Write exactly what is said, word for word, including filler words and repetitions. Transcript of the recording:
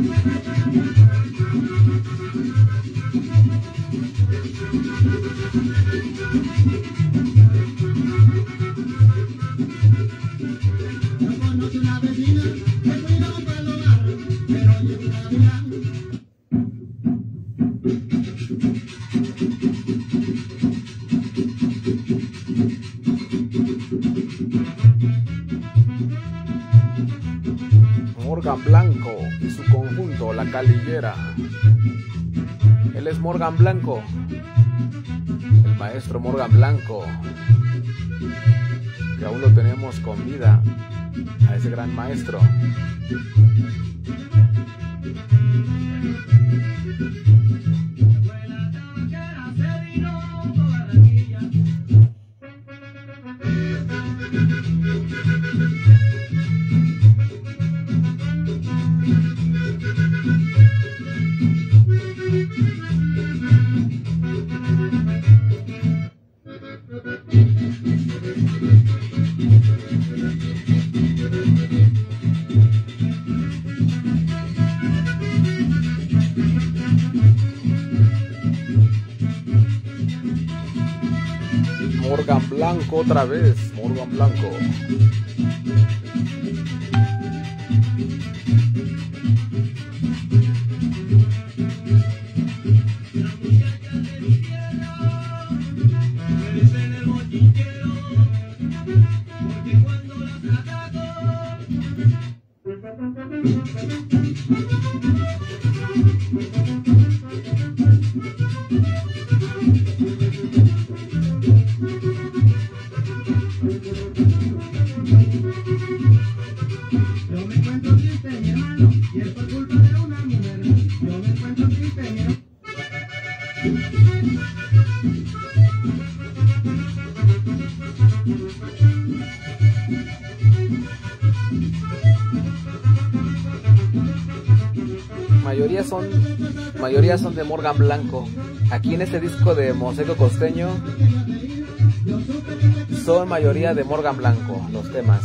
Morgan Blanco y su conjunto La Calillera. Él es Morgan Blanco, el maestro Morgan Blanco, que aún lo tenemos con vida, a ese gran maestro. Morgan Blanco otra vez, Morgan Blanco. Mayoría son, mayoría son de Morgan Blanco. Aquí en este disco de Mosaico Costeño son mayoría de Morgan Blanco los temas.